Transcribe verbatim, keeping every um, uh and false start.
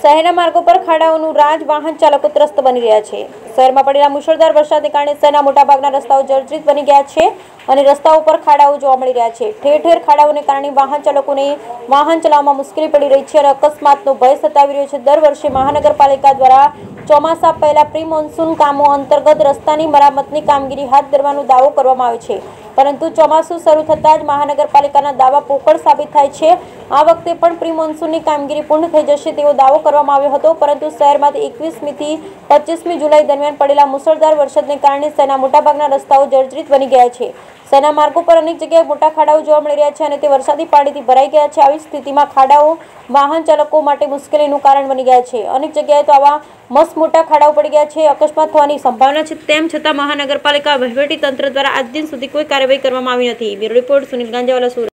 શહેરના માર્ગો પર ખાડાઓનું રાજ, વાહન ચાલકો ત્રસ્ત બની રહ્યા છે। શહેરમાં પડેલા મુશળધાર વરસાદને કારણે શહેરના મોટાભાગના રસ્તાઓ જર્જરિત બની ગયા છે અને રસ્તાઓ પર ખાડાઓ જોવા મળી રહ્યા છે। ઠેર ઠેર ખાડાઓને કારણે વાહન ચાલકોને વાહન ચલાવવામાં મુશ્કેલી પડી રહી છે અને અકસ્માતનો ભય સતાવી રહ્યો છે। દર વર્ષે મહાનગરપાલિકા દ્વારા ચોમાસા પહેલા પ્રી મોન્સૂન કામો અંતર્ગત રસ્તાની મરામતની કામગીરી હાથ ધરવાનો દાવો કરવામાં આવે છે, પરંતુ ચોમાસું શરૂ થતાં જ મહાનગરપાલિકાના દાવા પોકળ સાબિત થાય છે। આ વખતે પણ પ્રી મોન્સૂનની કામગીરી પૂર્ણ થઈ જશે તેવો દાવો કરવામાં આવ્યો હતો, પરંતુ શહેરમાંથી એકવીસમી થી પચીસમી જુલાઈ દરમિયાન પડેલા મુશળધાર વરસાદને કારણે શહેરના મોટાભાગના રસ્તાઓ જર્જરિત બની ગયા છે। શહેરના માર્ગો પર અનેક જગ્યાએ મોટા ખાડાઓ જોવા મળી રહ્યા છે અને તે વરસાદી પાણીથી ભરાઈ ગયા છે। આવી સ્થિતિમાં ખાડાઓ વાહન ચાલકો માટે મુશ્કેલીનું કારણ બની ગયા છે। અનેક જગ્યાએ તો આવા મસ્ત મોટા ખાડાઓ પડી ગયા છે, અકસ્માત થવાની સંભાવના છે। તેમ છતાં મહાનગરપાલિકા વહીવટી તંત્ર દ્વારા આજ દિન સુધી કોઈ કાર્યવાહી કરવામાં આવી નથી। Bureau report, Sunil Ganjawala, Surat.